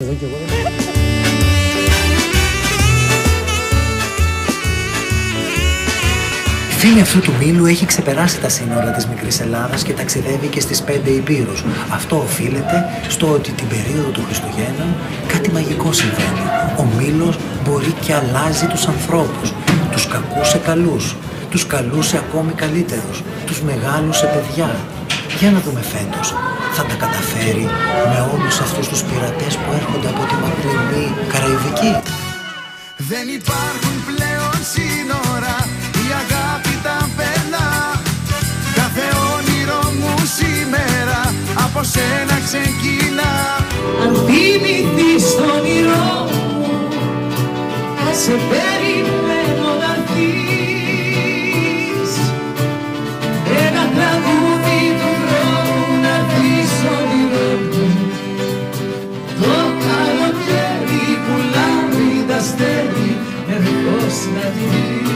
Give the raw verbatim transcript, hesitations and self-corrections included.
Εδώ και εγώ δεν... Η φήμη αυτού του μήλου έχει ξεπεράσει τα σύνορα της μικρής Ελλάδας και ταξιδεύει και στις πέντε υπήρους. Αυτό οφείλεται στο ότι την περίοδο του Χριστουγέννων κάτι μαγικό συμβαίνει. Ο μήλος μπορεί και αλλάζει τους ανθρώπους. Τους κακούς σε καλούς, τους καλούς σε ακόμη καλύτερους, τους μεγάλους σε παιδιά. Για να δούμε φέτος, θα τα καταφέρει με όλους αυτούς τους πειρατές που έρχονται από τη μακρινή Καραϊβική? Δεν υπάρχουν πλέον σύνορα, η αγάπη τα περνά. Κάθε όνειρο μου σήμερα από σένα ξεκινά. Αν θυμηθείς το όνειρό μου, σε περιμένω να έρθεις. Ένα τραγούδι του δρόμου να δεις όνειρό μου. Το καλοκαίρι που λάμπει τα αστέρι, ερχός να τη δεις.